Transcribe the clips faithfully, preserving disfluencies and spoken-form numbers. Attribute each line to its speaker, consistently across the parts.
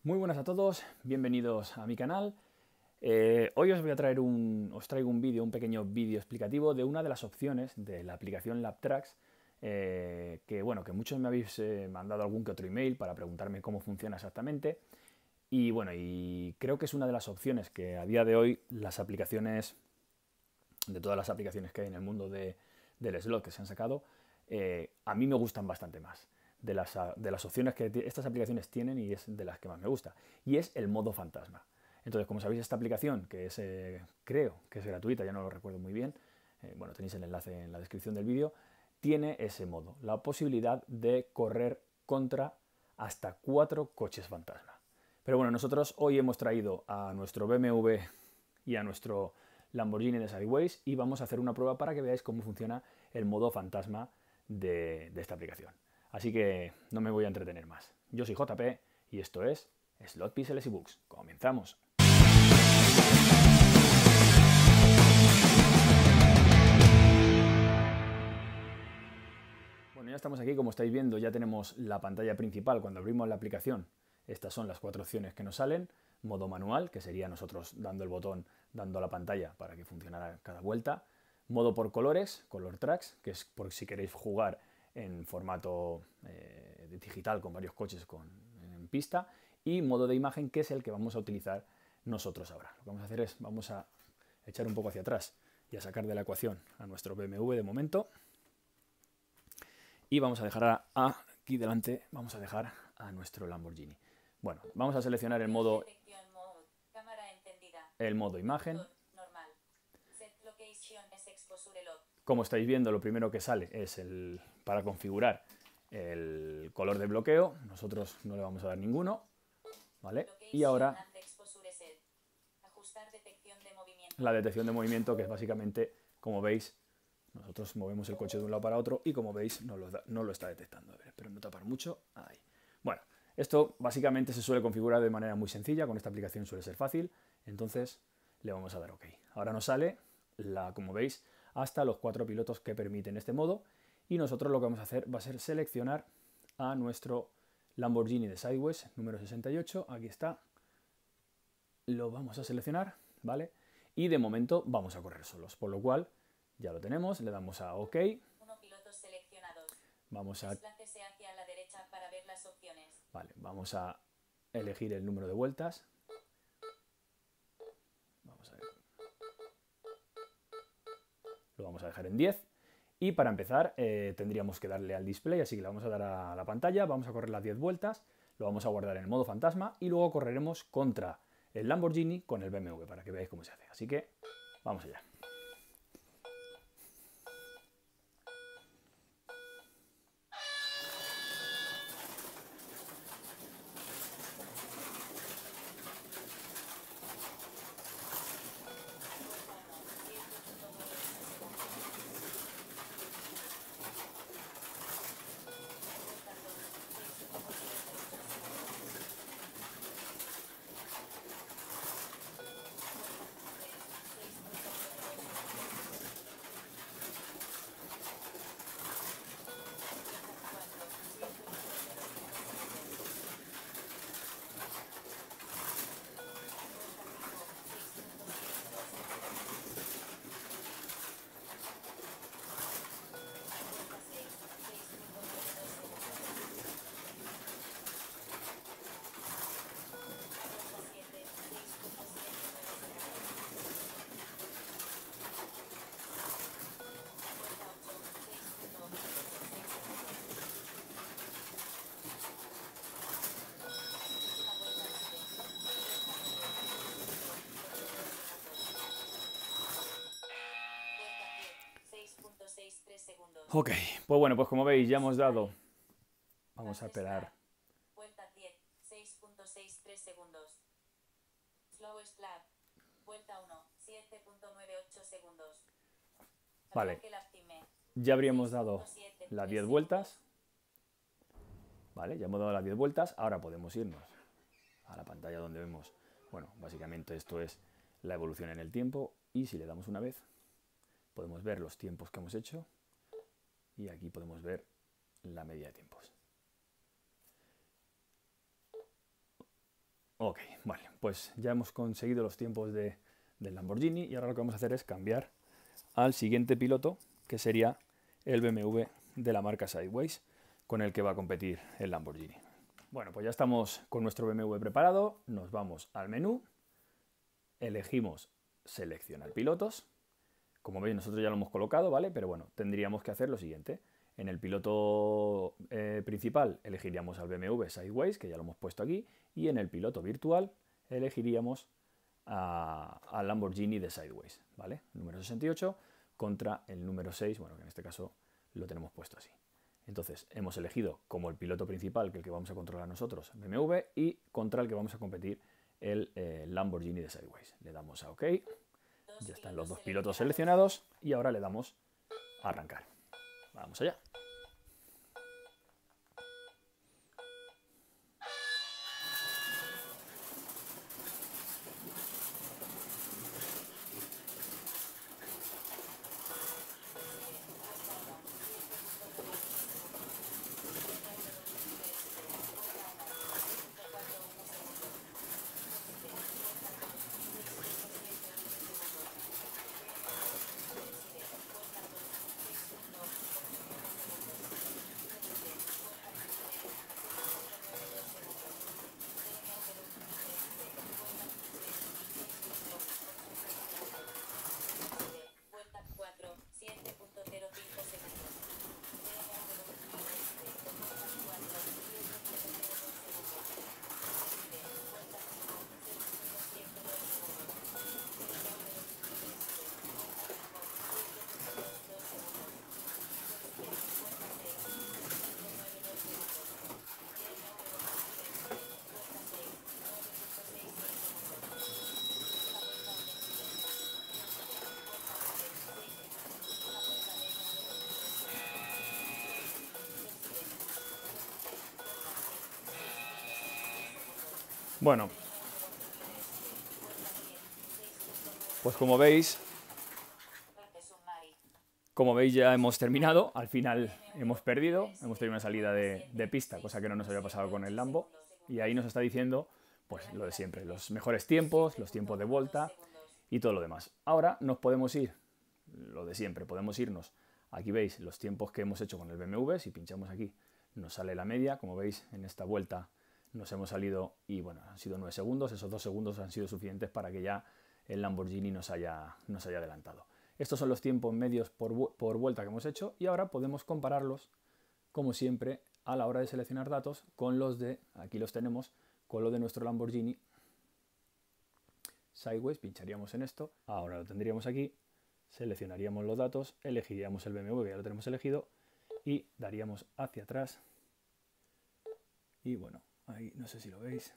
Speaker 1: Muy buenas a todos, bienvenidos a mi canal. Eh, hoy os voy a traer un, os traigo un vídeo, un pequeño vídeo explicativo de una de las opciones de la aplicación LabTracks, eh, que bueno, que muchos me habéis eh, mandado algún que otro email para preguntarme cómo funciona exactamente. Y bueno, y creo que es una de las opciones que a día de hoy las aplicaciones, de todas las aplicaciones que hay en el mundo de, del slot que se han sacado, eh, a mí me gustan bastante más de las, de las opciones que estas aplicaciones tienen, y es de las que más me gusta, y es el modo fantasma. Entonces, como sabéis, esta aplicación, que es, eh, creo que es gratuita, ya no lo recuerdo muy bien, eh, bueno, tenéis el enlace en la descripción del vídeo, tiene ese modo, la posibilidad de correr contra hasta cuatro coches fantasma. Pero bueno, nosotros hoy hemos traído a nuestro B M W y a nuestro Lamborghini de Sideways y vamos a hacer una prueba para que veáis cómo funciona el modo fantasma de, de esta aplicación. Así que no me voy a entretener más. Yo soy J P y esto es Slot Pixels y Bugs. Comenzamos. Bueno, ya estamos aquí, como estáis viendo, ya tenemos la pantalla principal. Cuando abrimos la aplicación, estas son las cuatro opciones que nos salen. Modo manual, que sería nosotros dando el botón, dando a la pantalla para que funcionara cada vuelta. Modo por colores, Color Tracks, que es por si queréis jugar en formato eh, digital con varios coches con, en pista. Y modo de imagen, que es el que vamos a utilizar nosotros ahora. Lo que vamos a hacer es, vamos a echar un poco hacia atrás y a sacar de la ecuación a nuestro B M W de momento. Y vamos a dejar a, a, aquí delante, vamos a dejar a nuestro Lamborghini. Bueno, vamos a seleccionar el modo, el modo imagen. Como estáis viendo, lo primero que sale es el para configurar el color de bloqueo. Nosotros no le vamos a dar ninguno, ¿vale? Y ahora la detección de movimiento, que es básicamente, como veis, nosotros movemos el coche de un lado para otro y como veis no lo, da, no lo está detectando. A ver, espero no tapar mucho. Ahí. Bueno, esto básicamente se suele configurar de manera muy sencilla. Con esta aplicación suele ser fácil. Entonces le vamos a dar OK. Ahora nos sale, la, como veis, hasta los cuatro pilotos que permiten este modo. Y nosotros lo que vamos a hacer va a ser seleccionar a nuestro Lamborghini de Sideways, número sesenta y ocho. Aquí está. Lo vamos a seleccionar, ¿vale? Y de momento vamos a correr solos, por lo cual ya lo tenemos, le damos a OK.
Speaker 2: Uno pilotos seleccionados.
Speaker 1: Vamos a,
Speaker 2: Desplácese hacia la derecha para ver las opciones.
Speaker 1: Vale, vamos a elegir el número de vueltas. Vamos a ver. Lo vamos a dejar en diez. Y para empezar eh, tendríamos que darle al display, así que le vamos a dar a la pantalla, vamos a correr las diez vueltas, lo vamos a guardar en el modo fantasma y luego correremos contra el Lamborghini con el B M W para que veáis cómo se hace. Así que vamos allá. Ok, pues bueno, pues como veis ya hemos dado, vamos a esperar.
Speaker 2: Vuelta diez, seis punto sesenta y tres segundos. Slow Slap. Vuelta uno, siete punto noventa y ocho segundos.
Speaker 1: Vale, ya habríamos dado las diez vueltas. Vale, ya hemos dado las diez vueltas. Ahora podemos irnos a la pantalla donde vemos, bueno, básicamente esto es la evolución en el tiempo. Y si le damos una vez, podemos ver los tiempos que hemos hecho. Y aquí podemos ver la media de tiempos. Ok, vale, pues ya hemos conseguido los tiempos de, del Lamborghini y ahora lo que vamos a hacer es cambiar al siguiente piloto, que sería el B M W de la marca Sideways, con el que va a competir el Lamborghini. Bueno, pues ya estamos con nuestro B M W preparado, nos vamos al menú, elegimos seleccionar pilotos. Como veis, nosotros ya lo hemos colocado, ¿vale? Pero bueno, tendríamos que hacer lo siguiente. En el piloto eh, principal elegiríamos al B M W Sideways, que ya lo hemos puesto aquí, y en el piloto virtual elegiríamos al Lamborghini de Sideways, ¿vale? Número sesenta y ocho contra el número seis, bueno, que en este caso lo tenemos puesto así. Entonces, hemos elegido como el piloto principal, que el que vamos a controlar nosotros, B M W, y contra el que vamos a competir el eh, Lamborghini de Sideways. Le damos a OK. Ya están los dos pilotos seleccionados y ahora le damos a arrancar. Vamos allá. Bueno, pues como veis, como veis ya hemos terminado, al final hemos perdido, hemos tenido una salida de, de pista, cosa que no nos había pasado con el Lambo, y ahí nos está diciendo pues lo de siempre, los mejores tiempos, los tiempos de vuelta y todo lo demás. Ahora nos podemos ir, lo de siempre, podemos irnos, aquí veis los tiempos que hemos hecho con el B M W, si pinchamos aquí nos sale la media, como veis en esta vuelta nos hemos salido y bueno, han sido nueve segundos, esos dos segundos han sido suficientes para que ya el Lamborghini nos haya, nos haya adelantado. Estos son los tiempos medios por, por vuelta que hemos hecho y ahora podemos compararlos, como siempre, a la hora de seleccionar datos con los de, aquí los tenemos, con lo de nuestro Lamborghini Sideways. Pincharíamos en esto, ahora lo tendríamos aquí, seleccionaríamos los datos, elegiríamos el B M W, que ya lo tenemos elegido, y daríamos hacia atrás y bueno, ahí no sé si lo veis,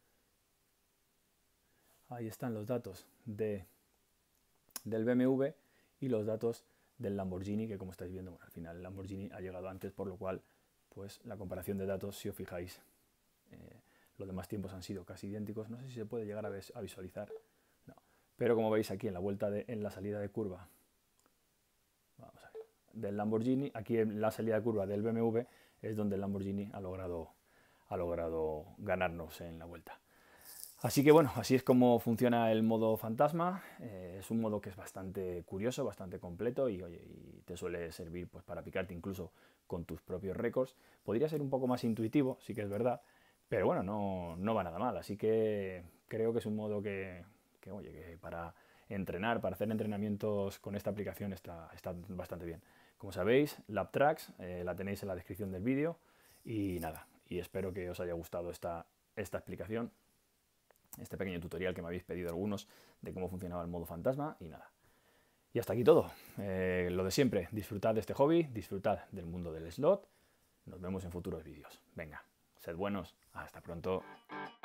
Speaker 1: ahí están los datos de, del B M W y los datos del Lamborghini, que como estáis viendo, bueno, al final el Lamborghini ha llegado antes, por lo cual pues la comparación de datos, si os fijáis, eh, los demás tiempos han sido casi idénticos. No sé si se puede llegar a, ves, a visualizar, no. Pero como veis aquí en la vuelta de, en la salida de curva, vamos a ver, del Lamborghini, aquí en la salida de curva del B M W es donde el Lamborghini ha logrado ha logrado ganarnos en la vuelta. Así que bueno, así es como funciona el modo fantasma. Eh, es un modo que es bastante curioso, bastante completo y, oye, y te suele servir pues, para picarte incluso con tus propios récords. Podría ser un poco más intuitivo, sí que es verdad, pero bueno, no, no va nada mal. Así que creo que es un modo que, que, oye, que para entrenar, para hacer entrenamientos con esta aplicación está, está bastante bien. Como sabéis, LabTrax eh, la tenéis en la descripción del vídeo y nada. Y espero que os haya gustado esta, esta explicación, este pequeño tutorial que me habéis pedido algunos de cómo funcionaba el modo fantasma y nada. Y hasta aquí todo. Eh, lo de siempre, disfrutad de este hobby, disfrutad del mundo del slot. Nos vemos en futuros vídeos. Venga, sed buenos. Hasta pronto.